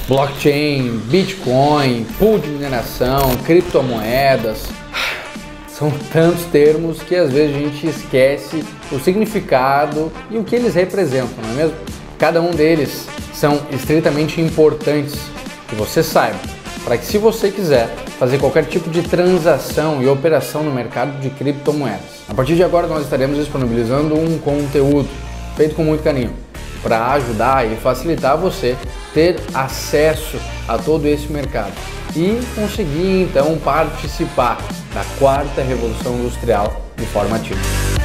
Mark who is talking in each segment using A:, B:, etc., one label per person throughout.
A: Blockchain, Bitcoin, pool de mineração, criptomoedas. São tantos termos que às vezes a gente esquece o significado e o que eles representam, não é mesmo? Cada um deles são estritamente importantes que você saiba, para que se você quiser fazer qualquer tipo de transação e operação no mercado de criptomoedas. A partir de agora nós estaremos disponibilizando um conteúdo feito com muito carinho para ajudar e facilitar você ter acesso a todo esse mercado e conseguir então participar da quarta revolução industrial de forma ativa.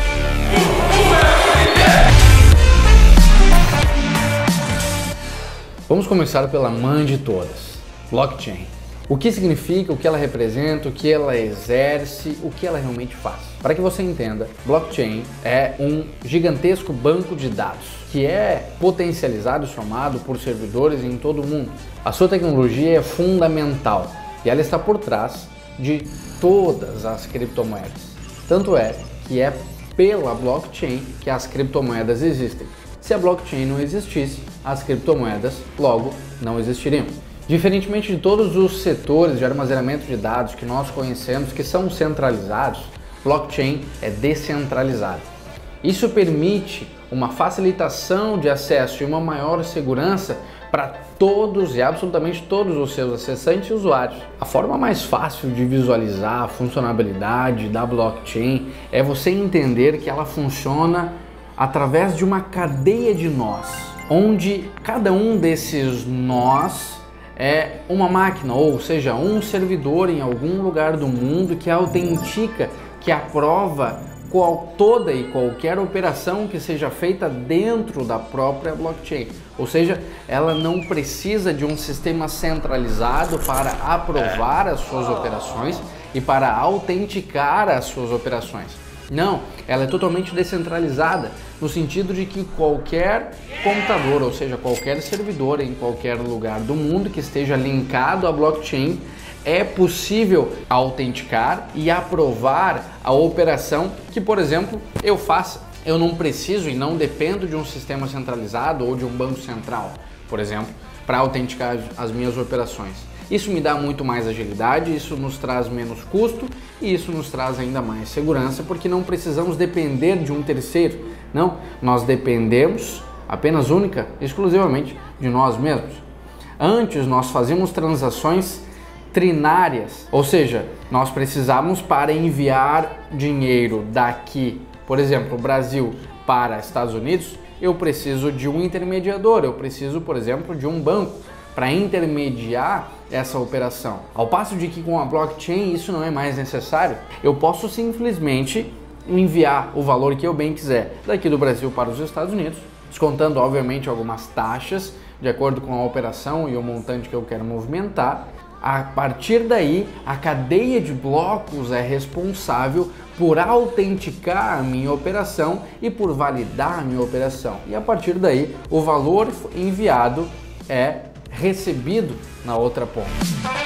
A: Vamos começar pela mãe de todas, blockchain. O que significa, o que ela representa, o que ela exerce, o que ela realmente faz. Para que você entenda, blockchain é um gigantesco banco de dados que é potencializado e somado por servidores em todo o mundo. A sua tecnologia é fundamental e ela está por trás de todas as criptomoedas. Tanto é que é pela blockchain que as criptomoedas existem. Se a blockchain não existisse, as criptomoedas logo não existiriam. Diferentemente de todos os setores de armazenamento de dados que nós conhecemos, que são centralizados, blockchain é descentralizado. Isso permite uma facilitação de acesso e uma maior segurança para todos e absolutamente todos os seus acessantes e usuários. A forma mais fácil de visualizar a funcionalidade da blockchain é você entender que ela funciona através de uma cadeia de nós, onde cada um desses nós é uma máquina, ou seja, um servidor em algum lugar do mundo que autentica, que aprova toda e qualquer operação que seja feita dentro da própria blockchain. Ou seja, ela não precisa de um sistema centralizado para aprovar as suas operações e para autenticar as suas operações. Não, ela é totalmente descentralizada, no sentido de que qualquer computador, ou seja, qualquer servidor em qualquer lugar do mundo que esteja linkado à blockchain, é possível autenticar e aprovar a operação que, por exemplo, eu faça. Eu não preciso e não dependo de um sistema centralizado ou de um banco central, por exemplo, para autenticar as minhas operações. Isso me dá muito mais agilidade, isso nos traz menos custo e isso nos traz ainda mais segurança, porque não precisamos depender de um terceiro. Não, nós dependemos apenas única, exclusivamente de nós mesmos. Antes nós fazíamos transações trinárias, ou seja, nós precisávamos para enviar dinheiro daqui, por exemplo, Brasil para Estados Unidos, eu preciso de um intermediador, eu preciso, por exemplo, de um banco para intermediar essa operação. Ao passo de que com a blockchain isso não é mais necessário, eu posso simplesmente enviar o valor que eu bem quiser daqui do Brasil para os Estados Unidos, descontando obviamente algumas taxas de acordo com a operação e o montante que eu quero movimentar. A partir daí, a cadeia de blocos é responsável por autenticar a minha operação e por validar a minha operação. E a partir daí, o valor enviado é recebido na outra ponta.